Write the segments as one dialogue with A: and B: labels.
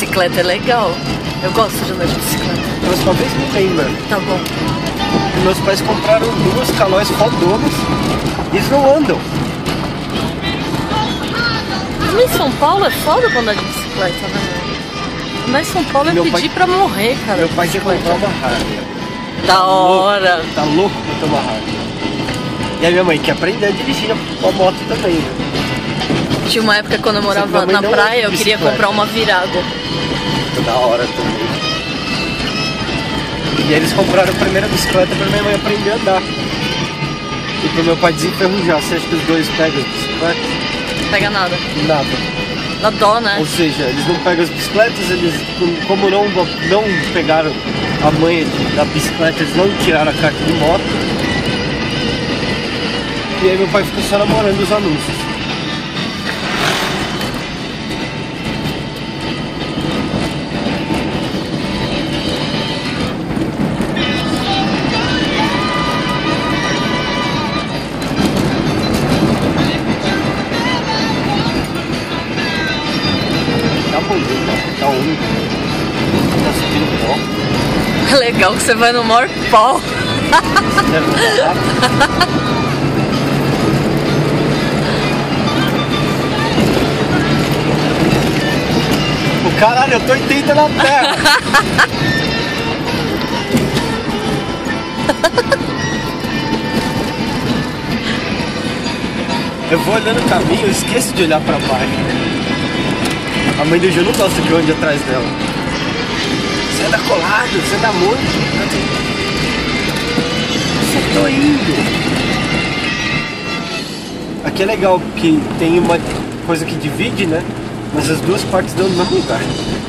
A: bicicleta é legal. Eu gosto de andar de bicicleta.
B: Mas talvez me lembra.
A: Tá bom.
B: Meus pais compraram 2 Calóis fodonas e eles não andam.
A: Andar em São Paulo é foda pra andar de bicicleta, né? Andar em São Paulo é pedir pra morrer, cara.
B: Meu pai quer comprar uma Harley.
A: Da hora.
B: Tá louco pra ter uma Harley. E a minha mãe quer aprender a dirigir a moto também, né?
A: Tinha uma época quando eu morava na praia, eu queria comprar uma virada.
B: Da hora também. E eles compraram a primeira bicicleta pra minha mãe aprender a andar. E pro meu pai desenferrujar. Você acha que os dois pegam as bicicletas?
A: Pega nada.
B: Nada.
A: Dá dó, né?
B: Ou seja, eles não pegam as bicicletas, eles, como não pegaram a manha da bicicleta, eles não tiraram a carta de moto. E aí meu pai ficou só namorando os anúncios. Tá único. Tá subindo pó.
A: É legal que você vai no maior pau.
B: Você deve estar O caralho, eu tô 80 na terra. Eu vou olhando o caminho, eu esqueço de olhar pra baixo. A mãe do Gil não gosta de onde atrás dela. Você anda colado, você anda muito. Você tô indo. Aqui é legal que tem uma coisa que divide, né? Mas as duas partes dão no mesmo lugar.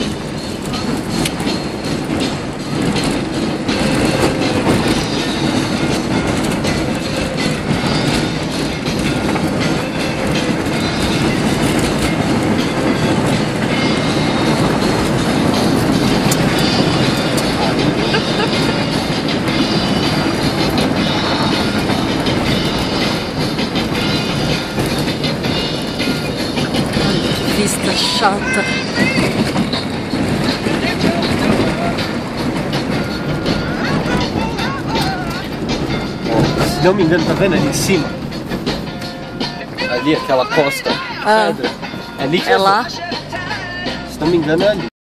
A: Vista chata.
B: Se não me engano, tá vendo ali em cima? Ali, aquela costa.
A: Ah,
B: pedra. É ali que
A: é lá?
B: Se não me engano, é ali.